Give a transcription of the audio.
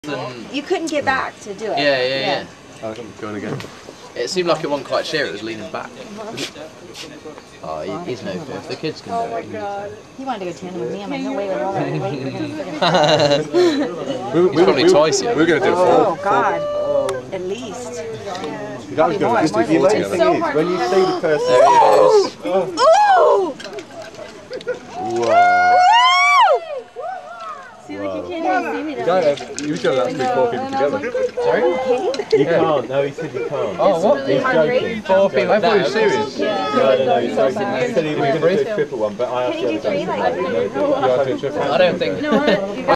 You couldn't get back to do it. Yeah. Oh, going again. It seemed like it wasn't quite sheer, it was leaning back. Oh, he's no fear. If the kids can do it. Oh my god. He wanted to go tandem with me. I'm like, no way with all that weight. He's probably twice yet. We're going to do it Oh god. At least. You guys going to just do four together. So hard. When you see the person... There he is. Ooh! Wow. See, like you can't even see me down there. You should have to four people together. Sorry? You can't. No, he said you can't. Oh, what? He's joking. Four people. I thought he was serious. No, he's joking. He said he was going to do a triple one, but I asked Can you do three? Like, I don't think...